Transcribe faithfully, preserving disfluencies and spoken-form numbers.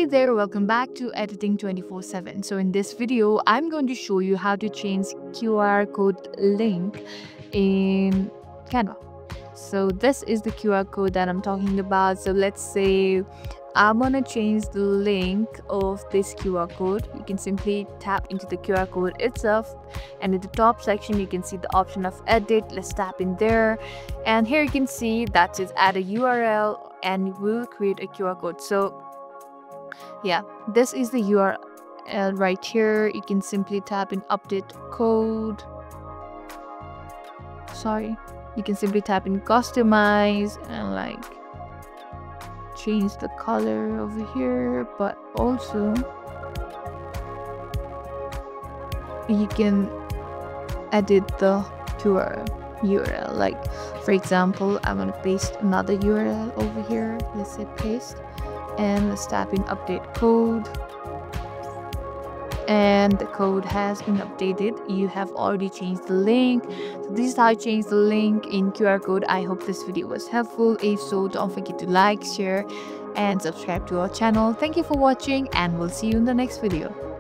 there, welcome back to Editing twenty-four seven. So in this video, I'm going to show you how to change Q R code link in Canva. So this is the Q R code that I'm talking about. So let's say I'm gonna change the link of this Q R code. You can simply tap into the Q R code itself, and in the top section you can see the option of edit. Let's tap in there, and here you can see that says add a U R L and we'll create a Q R code. So yeah, this is the U R L right here. You can simply tap in update code. Sorry, you can simply tap in customize and like change the color over here, but also you can edit the Q R U R L. Like for example, I'm gonna paste another U R L over here. Let's say paste, and let's tap in update code, and the code has been updated. You have already changed the link. So this is how I change the link in Q R code. I hope this video was helpful. If so, don't forget to like, share and subscribe to our channel. Thank you for watching, and we'll see you in the next video.